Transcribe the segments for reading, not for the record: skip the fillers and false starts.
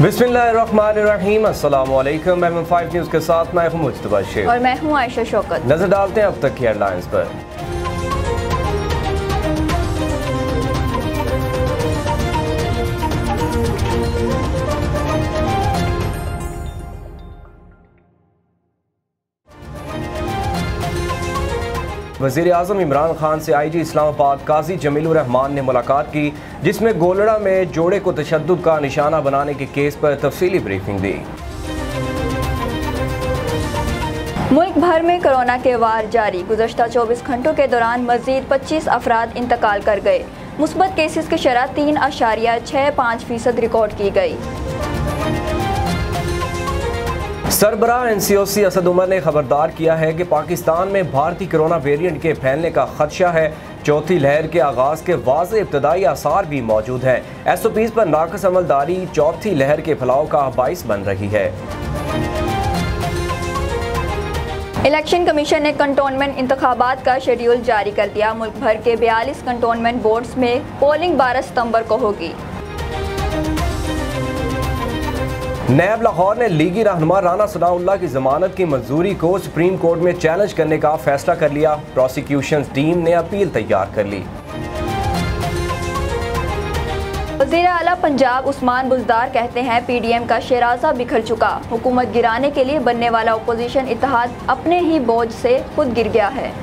बिस्मिल्लाहिर्रहमानिर्रहीम, अस्सलामु अलैकुम। मैं 5 न्यूज़ के साथ मैं हूं मुस्तफा शेख और मैं हूं आयशा शौकत। नजर डालते हैं अब तक की हेडलाइंस पर। वज़ीर-ए-आज़म इमरान खान से IG इस्लामाबाद काजी जमीलुर रहमान ने मुलाकात की, जिसमें गोलड़ा में जोड़े को तशद्दुद का निशाना बनाने के केस पर तफसीली ब्रीफिंग दी। मुल्क भर में कोरोना के वार जारी। गुज़श्ता 24 घंटों के दौरान मज़ीद 25 अफराद इंतकाल कर गए। मुस्बत केसेस की शरह 3.65% रिकॉर्ड की गई। सरबराह NCOC असद उमर ने खबरदार किया है कि पाकिस्तान में भारतीय कोरोना वेरिएंट के फैलने का खदशा है। चौथी लहर के आगाज़ के वाज़े इब्तदाई आसार भी मौजूद हैं। SOPs पर नाकस अमलदारी चौथी लहर के फैलाव का बाइस बन रही है। इलेक्शन कमीशन ने कंटोनमेंट इंतखाबात का शेड्यूल जारी कर दिया। मुल्क भर के 42 कंटोनमेंट बोर्ड्स में पोलिंग 12 सितंबर को होगी। नैब लाहौर ने लीगी रहनुमा राना सनाउल्लाह की जमानत की मंजूरी को सुप्रीम कोर्ट में चैलेंज करने का फैसला कर लिया। प्रोसिक्यूशन टीम ने अपील तैयार कर ली। वज़ीर आला पंजाब उस्मान बुज़दार कहते हैं PDM का शराज़ा बिखर चुका। हुकूमत गिराने के लिए बनने वाला अपोजिशन इत्तेहाद अपने ही बोझ से खुद गिर गया है।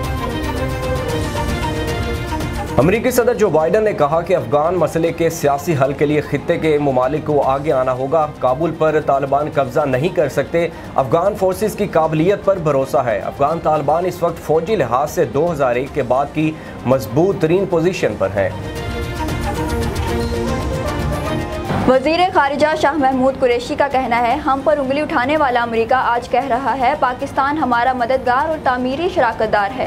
अमरीकी सदर जो बाइडन ने कहा कि अफगान मसले के सियासी हल के लिए खित्ते के ममालिक को आगे आना होगा। काबुल पर तालिबान कब्जा नहीं कर सकते। अफगान फोर्सेस की काबिलियत पर भरोसा है। अफगान तालिबान इस वक्त फौजी लिहाज से 2001 के बाद की मजबूत तरीन पोजीशन पर है। वज़ीर खारिजा शाह महमूद कुरैशी का कहना है, हम पर उंगली उठाने वाला अमेरिका आज कह रहा है पाकिस्तान हमारा मददगार और तामीरी शराकतदार है।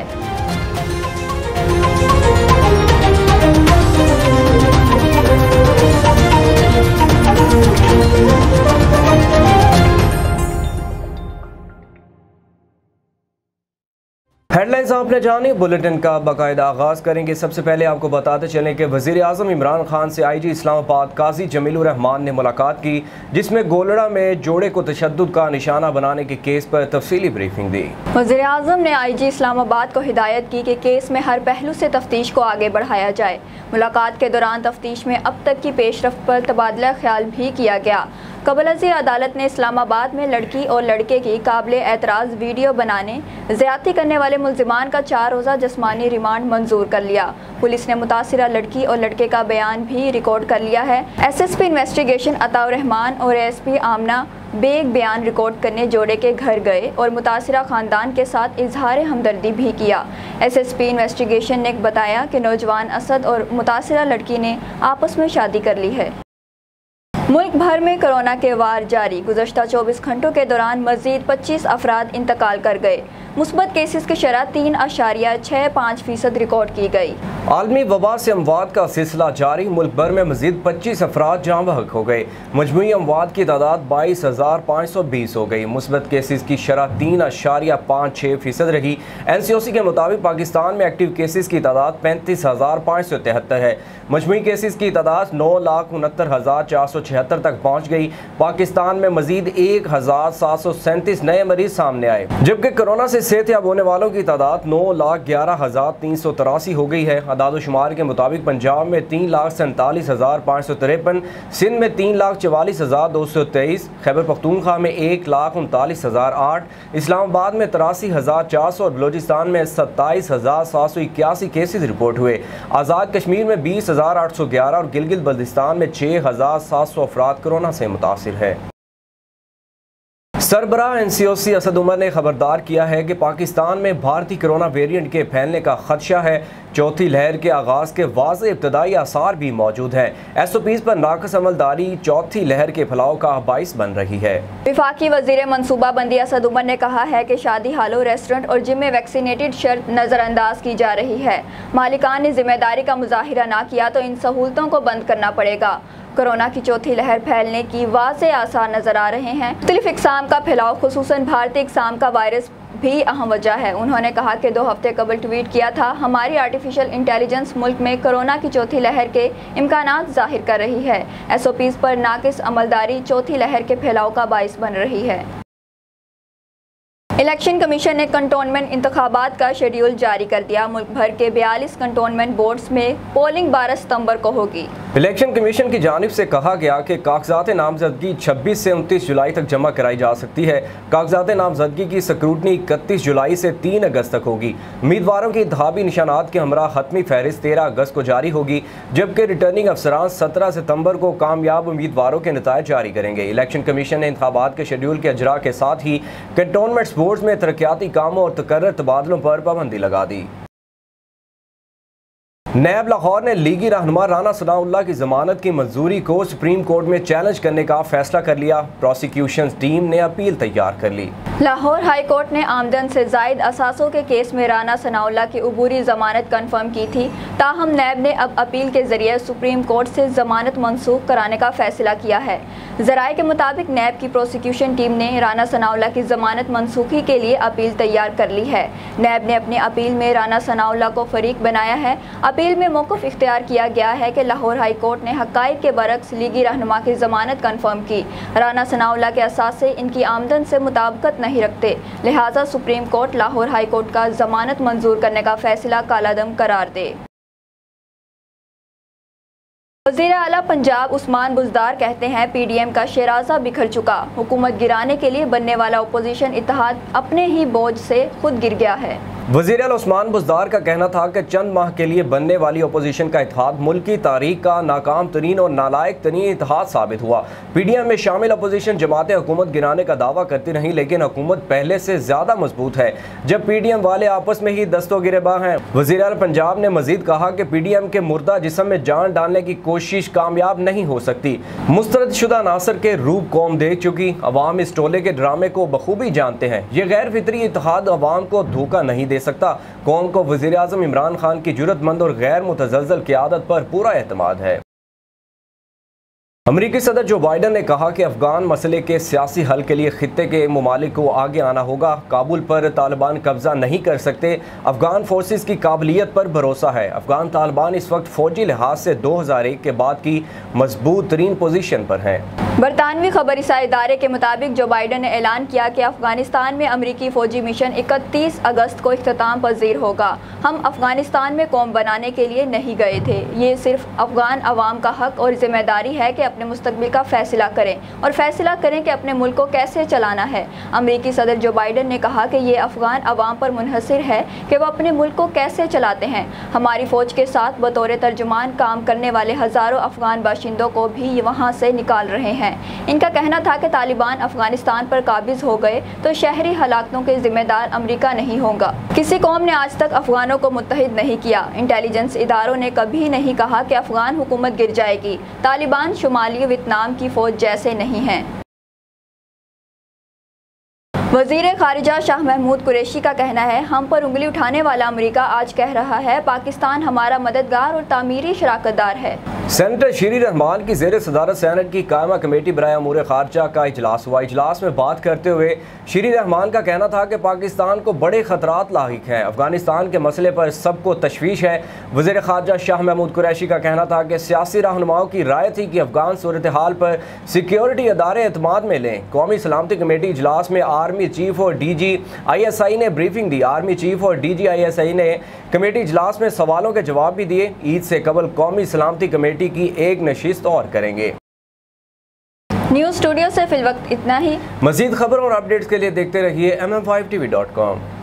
हेडलाइंस आपने जानी, बुलेटिन का बाकायदा आगाज करेंगे। सबसे पहले आपको बताते चलें कि वज़ीर-ए-आज़म इमरान खान से IG इस्लामाबाद काजी जमीलुर रहमान ने मुलाकात की, जिसमें गोलड़ा में जोड़े को तशद्दुद का निशाना बनाने के केस पर तफसीली ब्रीफिंग दी। वज़ीर-ए-आज़म ने IG इस्लामाबाद को हिदायत की कि केस में हर पहलू से तफ्तीश को आगे बढ़ाया जाए। मुलाकात के दौरान तफ्तीश में अब तक की पेशरफ्त पर तबादला ख्याल भी किया गया। कबल-अज़ अदालत ने इस्लामाबाद में लड़की और लड़के की काबिले एतराज़ वीडियो बनाने, ज़्यादती करने वाले मुल्ज़िमान का 4 रोज़ा जिस्मानी रिमांड मंजूर कर लिया। पुलिस ने मुतासिरा लड़की और लड़के का बयान भी रिकॉर्ड कर लिया है। SSP इन्वेस्टिगेशन अताउर रहमान और ASP आमना बेग बयान रिकॉर्ड करने जोड़े के घर गए और मुतासिरा ख़ानदान के साथ इजहार हमदर्दी भी किया। SSP इन्वेस्टिगेशन ने बताया कि नौजवान असद और मुतासिरा लड़की ने आपस में शादी कर ली है। मुल्क भर में कोरोना के वार जारी। गुज़श्ता 24 घंटों के दौरान मज़ीद 25 अफराद इंतकाल कर गए। मुस्बत केसेस की शरह 3.65% रिकॉर्ड की गई। आलमी वबा से अमवात का सिलसिला जारी। मुल्क भर में मज़ीद 25 अफराद जाँ बहक हो गए। मजमूई अमवात की तादाद 22,520 हो गई। मुस्बत केसेस की शरह 3.56% रही। NCOC के मुताबिक पाकिस्तान में एक्टिव केसेस की तादाद 35,573 है। मजमूई केसेस की तादाद 9,69,476 तक पहुँच गई। पाकिस्तान में मज़ीद 1,737 नए मरीज सामने आए, जबकि कोरोना से सेहतयाब होने वालों की तादाद 9,11,383 हो गई है। अदाद-ओ-शुमार के मुताबिक पंजाब में 3,47,553, सिंध में 3,44,223, खैबर पख्तूनख्वा में 1,39,008, इस्लामाबाद में 83,400 और बलोचिस्तान में 27,781 केसेज रिपोर्ट हुए। आज़ाद कश्मीर में 20,811 और गिलगित बल्तिस्तान में 6,700 अफराद कोरोना से मुतासिर है। सरबराह NCOC असद उमर ने खबरदार किया है कि पाकिस्तान में भारतीय कोरोना वेरिएंट के फैलने का खदशा है। चौथी लहर के आगाज़ के वाज़े इब्तदाई आसार भी मौजूद हैं। SOPs पर नाकस अमलदारी चौथी लहर के फैलाव का बाइस बन रही है। वफाकी वज़ीर मनसूबाबंदी असद उमर ने कहा है कि शादी हालों, रेस्टोरेंट और जिम में वैक्सीनेटेड शर्त नज़रअंदाज की जा रही है। मालिकान ने जिम्मेदारी का मुजाहिरा ना किया तो इन सहूलतों को बंद करना पड़ेगा। कोरोना की चौथी लहर फैलने की वाज़े आसार नजर आ रहे हैं। मुख्तलिफ इक़साम का फैलाव, खुसूसन भारतीय इक़साम का वायरस भी अहम वजह है। उन्होंने कहा कि 2 हफ्ते कबल ट्वीट किया था, हमारी आर्टिफिशियल इंटेलिजेंस मुल्क में कोरोना की चौथी लहर के इम्कानात जाहिर कर रही है। SOPs पर नाकिस अमलदारी चौथी लहर के फैलाव का बाइस बन रही है। इलेक्शन कमीशन ने कंटोनमेंट इंतखाबात का शेड्यूल जारी कर दिया। मुल्क भर के 42 कंटोनमेंट बोर्ड्स में पोलिंग 12 सितंबर को होगी। इलेक्शन कमीशन की जानिब से कहा गया कि कागजात नामजदगी 26 से 29 जुलाई तक जमा कराई जा सकती है। कागजात नामजदगी की स्क्रूटनी 31 जुलाई से 3 अगस्त तक होगी। उम्मीदवारों की इंतखाबी निशानात के हमरा हतमी फहरिस्त 13 अगस्त को जारी होगी, जबकि रिटर्निंग अफसरान 17 सितंबर को कामयाब उम्मीदवारों के नतायज जारी करेंगे। इलेक्शन कमीशन ने इंतखाबात के शेड्यूल के अजरा के साथ ही कंटोनमेंट बोर्ड्स में तरक्याती कामों और तकर्रर तबादलों पर पाबंदी लगा दी। नैब लाहौर ने लीगी रहनुमा राना सनाउल्लाह की जमानत की मंजूरी को सुप्रीम कोर्ट में चैलेंज करने का फैसला कर लिया। प्रोसिक्यूशन टीम ने अपील तैयार कर ली। लाहौर हाई कोर्ट ने आमदन से जायद असासों के केस में राना सनाउल्लाह की अबूरी जमानत कन्फर्म की थी। ताहम नैब ने अब अपील के जरिए सुप्रीम कोर्ट से जमानत मनसूख कराने का फैसला किया है। जराये के मुताबिक नैब की प्रोसिक्यूशन टीम ने राना सनाउल्लाह की जमानत मनसूखी के लिए अपील तैयार कर ली है। नैब ने अपनी अपील में राना सनाउल्लाह को फरीक बनाया है। अपील में मौक़िफ़ इख्तियार किया गया है कि लाहौर हाई कोर्ट ने हक़ाइक़ के बरक्स लीगी रहनुमा की जमानत कन्फर्म की। राना सनाउल्लाह के असासे इनकी आमदन से मुताबिकत नहीं रखते, लिहाजा supreme court Lahore high court का जमानत मंजूर करने का फैसला कालादम करार दे। वज़ीर आला पंजाब उस्मान बुज़दार कहते हैं PDM का शराज़ा बिखर चुका, हुकूमत गिराने के लिए बनने वाला अपोजिशन इत्तेहाद अपने ही बोझ से खुद गिर गया है। वज़ीर आला उस्मान बुज़दार का कहना था कि चंद माह के लिए बनने वाली अपोजिशन का इत्तेहाद मुल्क की तारीख का नाकाम तरीन और नालायक तरीन इत्तेहाद साबित हुआ। PDM में शामिल अपोजिशन जमातें हुकूमत गिराने का दावा करती रहीं, लेकिन हुकूमत पहले से ज़्यादा मजबूत है, जब PDM वाले आपस में ही दस्तो गिरेबान हैं। वज़ीर आला पंजाब ने मजीद कहा कि PDM के मुर्दा जिस्म में जान डालने की कोशिश कामयाब नहीं हो सकती। मुस्तरद शुदा नासर के रूप कौम देख चुकी, अवाम इस टोले के ड्रामे को बखूबी जानते हैं। ये गैर फितरी इत्तेहाद अवाम को धोखा नहीं दे सकता। कौम को वज़ीर आज़म इमरान खान की जुर्रतमंद और गैर मुतज़लज़ल क़यादत पर पूरा एतमाद है। अमरीकी सदर जो बाइडन ने कहा कि अफगान मसले के सियासी हल के लिए खित्ते के ममालिक को आगे आना होगा। काबुल पर तालिबान कब्जा नहीं कर सकते, अफगान फोर्सेस की काबिलियत पर भरोसा है। अफगान तालिबान इस वक्त फौजी लिहाज से 2001 के बाद की मजबूत तरीन पोजीशन पर हैं। बरतानवी खबरसां इदारे के मुताबिक जो बाइडन ने ऐलान किया कि अफगानिस्तान में अमरीकी फौजी मिशन 31 अगस्त को इख्तिताम पजीर होगा। हम अफगानिस्तान में कौम बनाने के लिए नहीं गए थे, ये सिर्फ अफगान अवाम का हक और जिम्मेदारी है कि अपने मुस्तकबिल का फैसला करें और फैसला करें कि अपने मुल्क को कैसे चलाना है। अमरीकी सदर जो बाइडन ने कहा कि ये अफगान अवाम पर मुनहसर है कि वह अपने मुल्क को कैसे चलाते हैं। हमारी फ़ौज के साथ बतौर तर्जुमान काम करने वाले हज़ारों अफगान बाशिंदों को भी वहाँ से निकाल रहे हैं। इनका कहना था कि तालिबान अफगानिस्तान पर काबिज हो गए तो शहरी हलाकतों के जिम्मेदार अमरीका नहीं होगा। किसी कौम ने आज तक अफगानों को मुत्तहिद नहीं किया। इंटेलिजेंस इदारों ने कभी नहीं कहा कि अफगान हुकूमत गिर जाएगी। तालिबान शुमाली वियतनाम की फ़ौज जैसे नहीं हैं। वज़ीर ख़ारिजा शाह महमूद कुरैशी का कहना है, हम पर उंगली उठाने वाला अमेरिका आज कह रहा है पाकिस्तान हमारा मददगार और तामीरी शराकतदार है। सेनेटर शीरी रहमान की ज़ेर सदारत सेनेट की कायमा कमेटी बराए अमूर ख़ारजा का इजलास हुआ। इजलास में बात करते हुए शीरी रहमान का कहना था कि पाकिस्तान को बड़े ख़तरात लाहिक हैं, अफगानिस्तान के मसले पर सबको तशवीश है। वज़ीर ख़ारजा शाह महमूद कुरैशी का कहना था कि सियासी रहनुमाओं की राय थी कि अफगान सूरत हाल पर सिक्योरिटी अदारे एतमाद में लें। कौमी सलामती कमेटी इजलास में आर्मी चीफ और DG ISI ने ब्रीफिंग दी। आर्मी चीफ और DG ISI ने कमेटी इजलास में सवालों के जवाब भी दिए। ईद से कबल कौमी सलामती कमेटी की एक नशिस्त और करेंगे। न्यूज़ स्टूडियो से फिलवक्त इतना ही। मज़ीद खबरों और अपडेट्स के लिए देखते रहिए MM5TV.com।